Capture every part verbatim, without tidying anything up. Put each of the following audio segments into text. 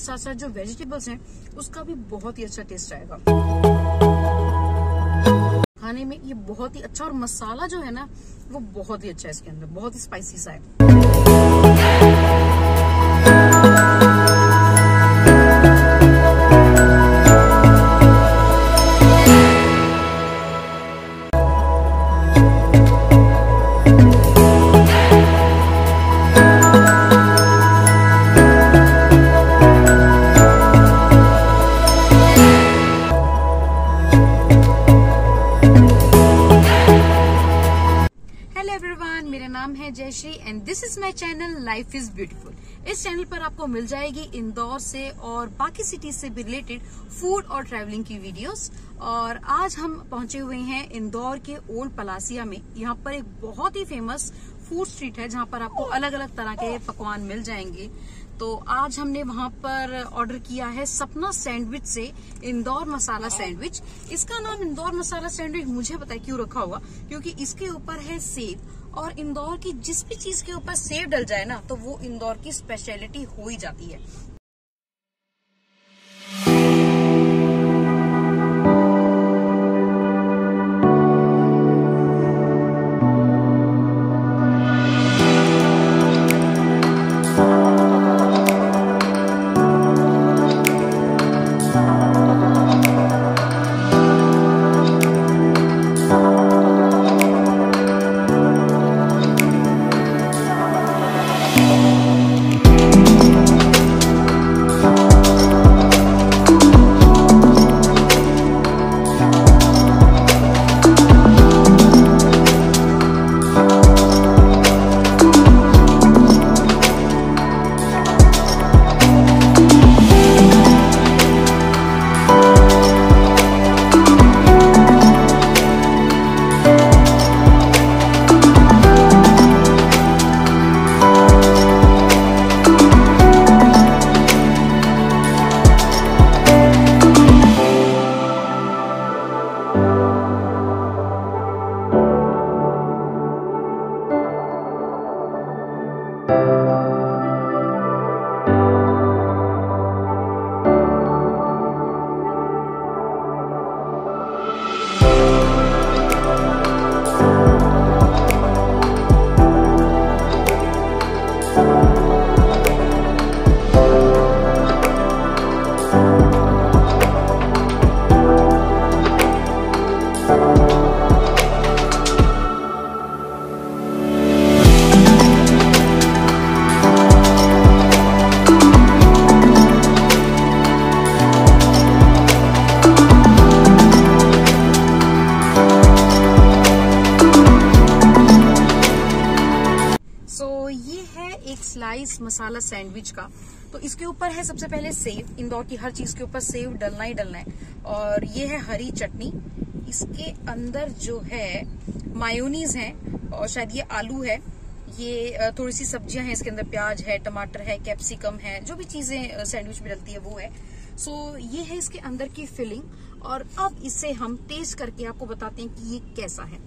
साथ साथ जो वेजिटेबल्स हैं उसका भी बहुत ही अच्छा टेस्ट आएगा। खाने में ये बहुत ही अच्छा, और मसाला जो है ना वो बहुत ही अच्छा है, इसके अंदर बहुत ही स्पाइसी सा है। मेरा नाम है Jayshree and this is my channel life is beautiful. इस चैनल पर आपको मिल जाएगी इंदौर से और बाकी सिटीज से भी रिलेटेड फूड और ट्रैवलिंग की वीडियोस। और आज हम पहुंचे हुए हैं इंदौर के ओल्ड पलासिया में। यहाँ पर एक बहुत ही फेमस फूड स्ट्रीट है जहाँ पर आपको अलग अलग तरह के पकवान मिल जाएंगे। तो आज हमने वहां पर ऑर्डर किया है सपना सैंडविच से इंदौर मसाला सैंडविच। इसका नाम इंदौर मसाला सैंडविच मुझे पता है क्यों रखा हुआ, क्योंकि इसके ऊपर है सेव, और इंदौर की जिस भी चीज के ऊपर सेव डल जाए ना तो वो इंदौर की स्पेशलिटी हो ही जाती है। स्लाइस मसाला सैंडविच का। तो इसके ऊपर है सबसे पहले सेव। इंदौर की हर चीज के ऊपर सेव डलना ही डलना है। और ये है हरी चटनी। इसके अंदर जो है मायोनीज है और शायद ये आलू है। ये थोड़ी सी सब्जियां हैं इसके अंदर, प्याज है, टमाटर है, कैप्सिकम है, जो भी चीजें सैंडविच में डलती है वो है। सो ये है इसके अंदर की फिलिंग। और अब इसे हम टेस्ट करके आपको बताते हैं कि ये कैसा है।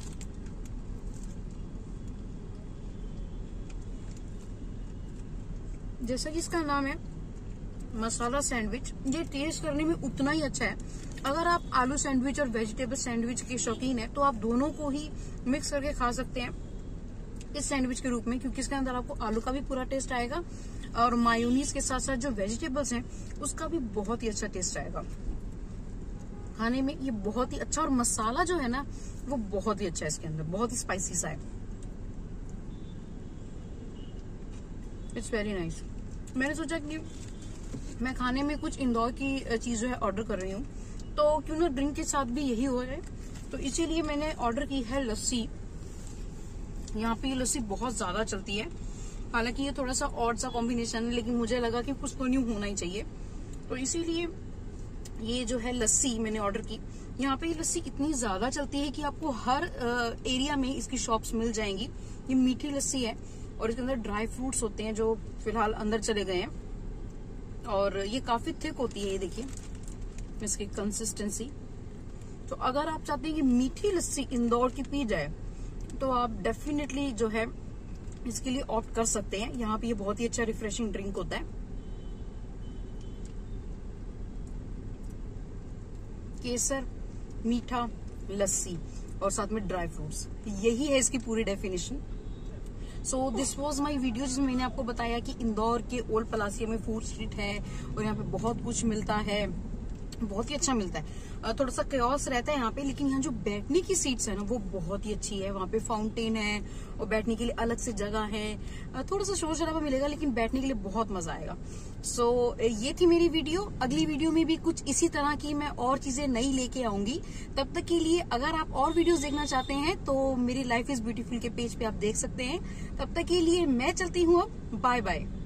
जैसा कि इसका नाम है मसाला सैंडविच, ये टेस्ट करने में उतना ही अच्छा है। अगर आप आलू सैंडविच और वेजिटेबल सैंडविच के शौकीन हैं तो आप दोनों को ही मिक्स करके खा सकते हैं इस सैंडविच के रूप में, क्योंकि इसके अंदर आपको आलू का भी पूरा टेस्ट आएगा और मायोनीज के साथ साथ जो वेजिटेबल्स हैं उसका भी बहुत ही अच्छा टेस्ट आएगा। खाने में ये बहुत ही अच्छा, और मसाला जो है ना वो बहुत ही अच्छा है, इसके अंदर बहुत ही स्पाइसी सा है। It's very nice. मैंने सोचा कि मैं खाने में कुछ इंदौर की चीज जो है ऑर्डर कर रही हूँ, तो क्यों ना ड्रिंक के साथ भी यही हो जाए। तो इसीलिए मैंने ऑर्डर की है लस्सी। यहाँ पे ये लस्सी बहुत ज्यादा चलती है, हालांकि ये थोड़ा सा ऑड सा कॉम्बिनेशन है, लेकिन मुझे लगा कि कुछ तो न्यू होना ही चाहिए, तो इसीलिए ये जो है लस्सी मैंने ऑर्डर की। यहाँ पे ये लस्सी इतनी ज्यादा चलती है कि आपको हर एरिया में इसकी शॉप्स मिल जाएंगी। ये मीठी लस्सी है और इसके अंदर ड्राई फ्रूट्स होते हैं जो फिलहाल अंदर चले गए हैं, और ये काफी थिक होती है। ये देखिए इसकी कंसिस्टेंसी। तो अगर आप चाहते हैं कि मीठी लस्सी इंदौर की पी जाए तो आप डेफिनेटली जो है इसके लिए ऑप्ट कर सकते हैं। यहाँ पे ये बहुत ही अच्छा रिफ्रेशिंग ड्रिंक होता है। केसर, मीठा, लस्सी और साथ में ड्राई फ्रूट्स, यही है इसकी पूरी definition. So this was my video, जिसमें मैंने आपको बताया कि इंदौर के ओल्ड पलासिया में फूड स्ट्रीट है और यहाँ पे बहुत कुछ मिलता है, बहुत ही अच्छा मिलता है। थोड़ा सा कयास रहता है यहाँ पे, लेकिन यहाँ जो बैठने की सीट्स है ना वो बहुत ही अच्छी है। वहाँ पे फाउंटेन है और बैठने के लिए अलग से जगह है। थोड़ा सा शोर शराबा मिलेगा लेकिन बैठने के लिए बहुत मजा आएगा। सो so, ये थी मेरी वीडियो। अगली वीडियो में भी कुछ इसी तरह की मैं और चीजें नई लेके आऊंगी। तब तक के लिए अगर आप और वीडियोस देखना चाहते हैं तो मेरी लाइफ इज ब्यूटीफुल के पेज पे आप देख सकते हैं। तब तक के लिए मैं चलती हूँ, अब बाय बाय।